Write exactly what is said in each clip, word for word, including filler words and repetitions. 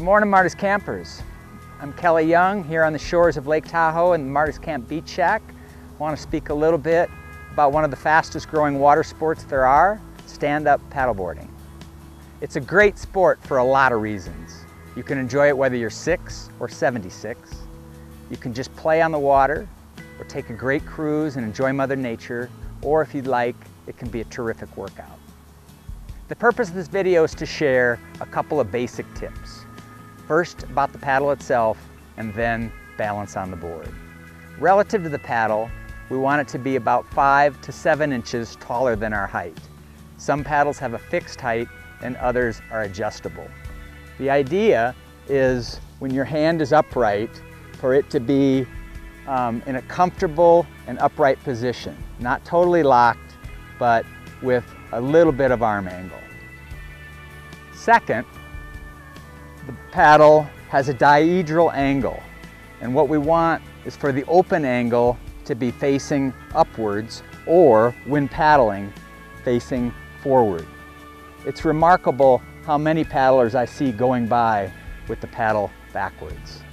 Good morning, Martis campers. I'm Kelly Young here on the shores of Lake Tahoe in the Martis Camp Beach Shack. I want to speak a little bit about one of the fastest growing water sports there are, stand-up paddleboarding. It's a great sport for a lot of reasons. You can enjoy it whether you're six or seventy-six. You can just play on the water or take a great cruise and enjoy Mother Nature, or if you'd like, it can be a terrific workout. The purpose of this video is to share a couple of basic tips. First, about the paddle itself, and then balance on the board. Relative to the paddle, we want it to be about five to seven inches taller than our height. Some paddles have a fixed height and others are adjustable. The idea is when your hand is upright, for it to be um, in a comfortable and upright position. Not totally locked, but with a little bit of arm angle. Second, the paddle has a dihedral angle, and what we want is for the open angle to be facing upwards, or when paddling, facing forward. It's remarkable how many paddlers I see going by with the paddle backwards.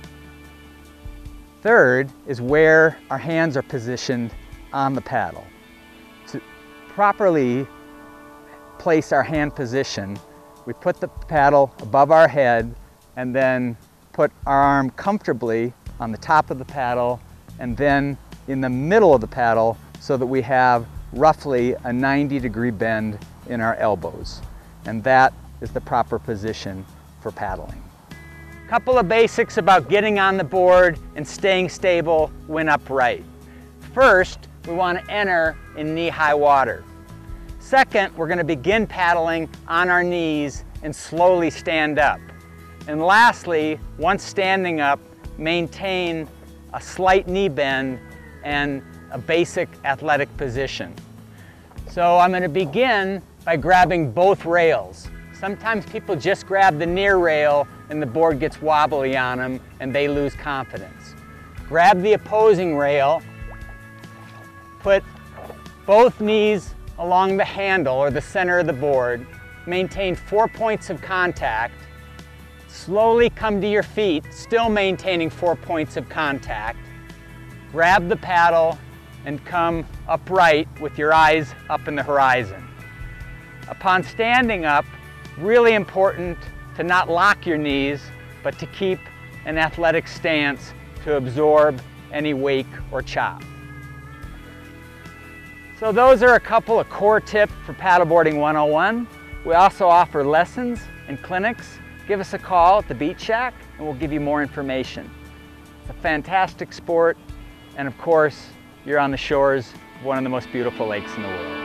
Third is where our hands are positioned on the paddle. To properly place our hand position, we put the paddle above our head and then put our arm comfortably on the top of the paddle and then in the middle of the paddle so that we have roughly a ninety degree bend in our elbows. And that is the proper position for paddling. Couple of basics about getting on the board and staying stable when upright. First, we want to enter in knee-high water. Second, we're going to begin paddling on our knees and slowly stand up. And lastly, once standing up, maintain a slight knee bend and a basic athletic position. So I'm going to begin by grabbing both rails. Sometimes people just grab the near rail and the board gets wobbly on them and they lose confidence. Grab the opposing rail, put both knees along the handle or the center of the board, maintain four points of contact, slowly come to your feet, still maintaining four points of contact, grab the paddle and come upright with your eyes up in the horizon. Upon standing up, really important to not lock your knees, but to keep an athletic stance to absorb any wake or chop. So those are a couple of core tips for Paddleboarding one oh one. We also offer lessons and clinics. Give us a call at the Beach Shack and we'll give you more information. It's a fantastic sport, and of course, you're on the shores of one of the most beautiful lakes in the world.